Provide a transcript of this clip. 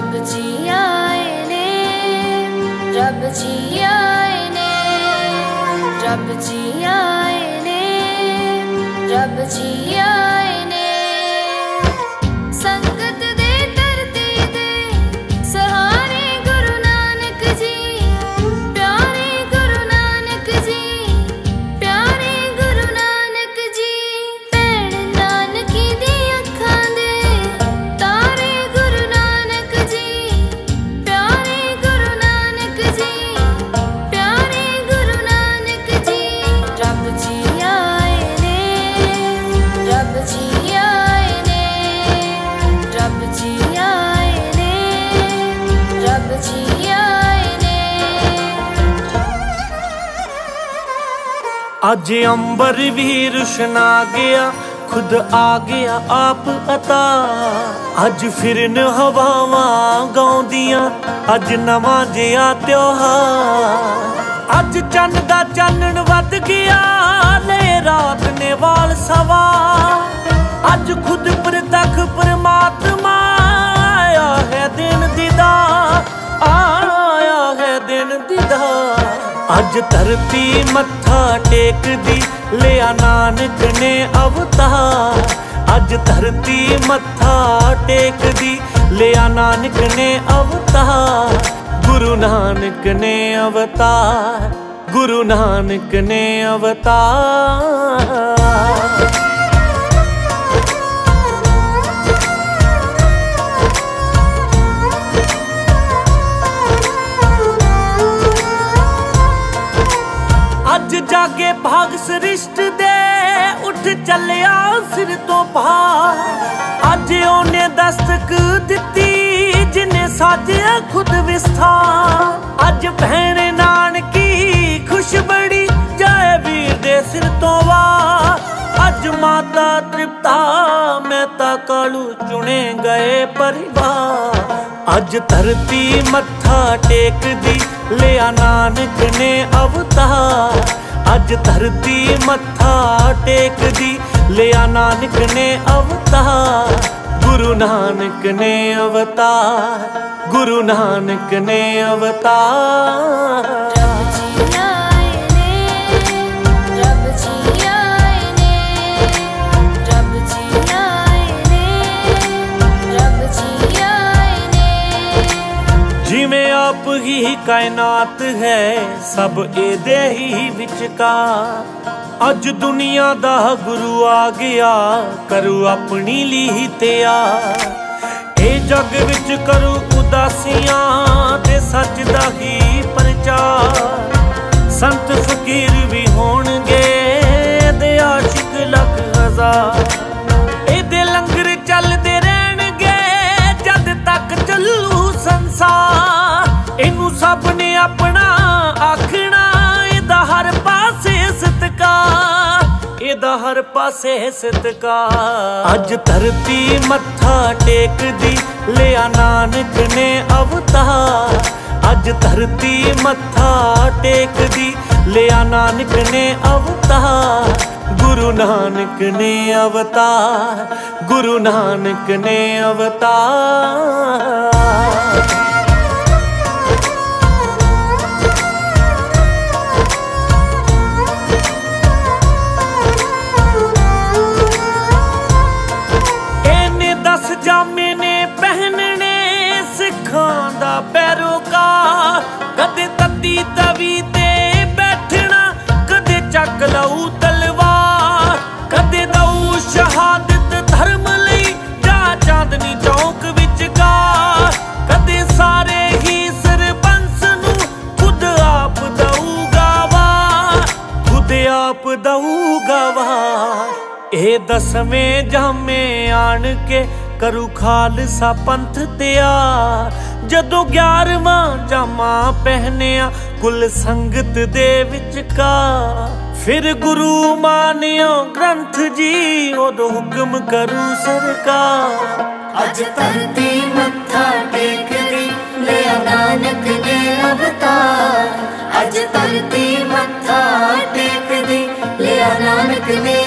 रब जी आए ने, रब जी आए ने, रब जी आए ने, रब जी आए ने। संगत दे धरती दे सहारे गुरु नानक जी, प्यारे गुरु नानक जी, प्यारे गुरु नानक जी। भैण नानकी दी अखां दे तारे गुरु नानक जी, प्यारे गुरु नानक जी, प्यारे गुरु नानक जी। रब जी आए ने, रब जी आए ने, रब जी आए ने, रब जी आए ने। अज अंबर भी रुशना गया, खुद आ गया आप अता। अज फिरन हवावां गाउंदियां, अज नवां जिहा त्योहार। अज चन्न दा चानण वध गया, ले रात ने वाल सवा। अज खुद प्रतख परमात्मा आया है दिन दीदार, आया है दिन दीदार। अज धरती मत्था टेक दी, लिया नानक ने अवतार। अज धरती मत्था टेक दी, लिया नानक ने अवतार। गुरु नानक ने अवतार, गुरु नानक ने अवतार। अज जागे भाग सृष्ट दे, उठ चलिया सिर तो भार। अज ओने दस्तक दिती, जिन्हें साजिया खुद विस्तार। अज भैण नानकी खुश बड़ी, जाए वीर दे सिर तो वार। अज माता तृप्ता मेहता कालू चुने गए परिवार। अज धरती मत्था टेक दी, लिया नानक ने अवतार। अज धरती मत्था टेक दी, लिया नानक ने अवतार। गुरु नानक ने अवतार, गुरु नानक ने अवतार। रब जी आए ने, रब जी आए ने, रब जी आए ने, रब जी आए ने। जिवें आप ही कायनात है, सब एदे ही विचकार। अज दुनिया दा गुरु आ गया, करू अपनी ली तैयार। ए जग विच करू उदासियां, ते सच दा ही प्रचार। संत फकीर भी होणगे, दे आशिक लख हजार। एदे लंगर चलदे रहणगे, जद तक चलू संसार। इनू सब ने अपना आखना, एदा हर पासे सत्कार, एदा हर पासे सत्कार। अज धरती मत्था टेक दी, लिया नानक ने अवतार। अज धरती मत्था टेक दी, लिया नानक ने अवतार। गुरु नानक ने अवतार, गुरु नानक ने अवतार। जामे ने पहनने सिखां दा पैरोकार। कदे तत्ती तवी ते बैठना, कदे चक लऊ तलवार। कदे दऊ शहादत धर्म लई, जा चांदनी चौक विच गार। कदे सारे ही सरबंस नू खुद आप दऊगा वार, खुद आप दऊगा वार। ए दसवें जामे आन के, करू खालसा पंथ तैयार। जदों 11वां जामा पहनिया, कुल संगत दे विचकार। फिर गुरु मानियो ग्रंथ जी, उदों हुक्म करू सरकार। अज धरती मत्था टेक दी, लिया नानक ने अवतार। अज धरती मत्था टेक दी, लिया नानक ने